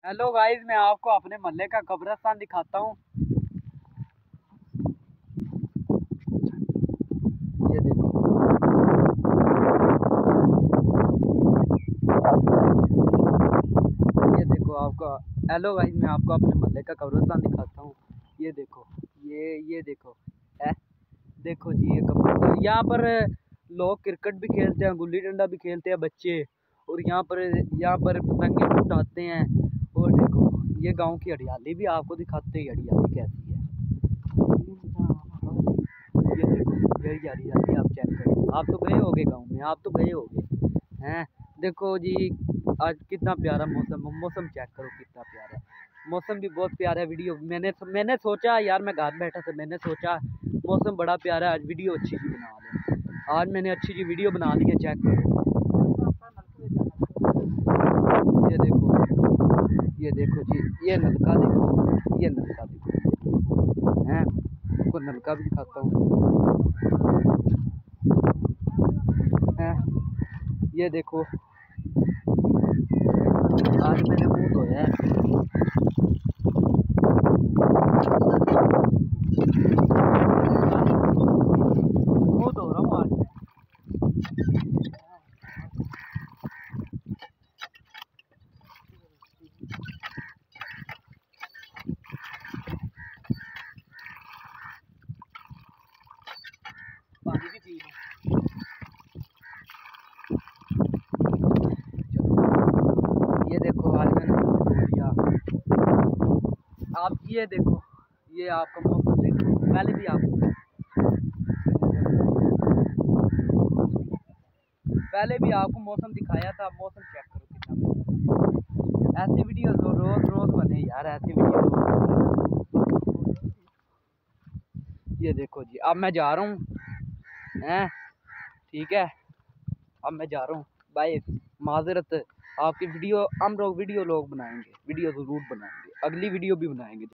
Hello guys, मैं आपको अपने मोहल्ले का कब्रिस्तान दिखाता हूँ। ये देखो, ये देखो आपका। हेलो गाइस, मैं आपको अपने मोहल्ले का कब्रिस्तान दिखाता हूँ। ये देखो, ये देखो, है देखो जी, ये कब्रिस्तान। यहाँ पर लोग क्रिकेट भी खेलते हैं, गुल्ली डंडा भी खेलते हैं बच्चे। और यहाँ पर पतंगे भी उड़ाते हैं। और देखो, ये गांव की हरियाली भी आपको दिखाते हैं, हरियाली कैसी है। ये देखो, ये हरियाली आप चेक करो। आप तो गए होगे गांव में, आप तो गए होगे हैं। देखो जी, आज कितना प्यारा मौसम चेक करो, कितना प्यारा मौसम भी बहुत प्यारा है। वीडियो मैंने सोचा यार, मैं घर बैठा था, मैंने सोचा मौसम बड़ा प्यारा है, आज वीडियो अच्छी सी बना लो। आज मैंने अच्छी सी वीडियो बना ली है, चेक करो। ये देखो, ये देखो जी, ये नलका देखो, ये नलका देखो हैं। आपको नलका भी दिखाता हूँ हैं। ये देखो, आज मैंने मुंह धोया है। मुंह धो रहा हूँ आज मैं। पानी भी पी लूँ। ये देखो, आज मैंने मुंह धो लिया। आप ये देखो, ये आपका मौसम देखो। पहले भी आपको मौसम दिखाया था। मौसम चेक करो कितना प्यारा। ऐसी वीडियो रोज रोज बने यार, ऐसी वीडियो रोज। ये देखो जी, अब मैं जा रहा हूँ हैं, ठीक है। अब मैं जा रहा हूँ, बाय। माजरत, आपकी वीडियो हम लोग वीडियो लोग बनाएंगे, वीडियो ज़रूर बनाएंगे, अगली वीडियो भी बनाएंगे।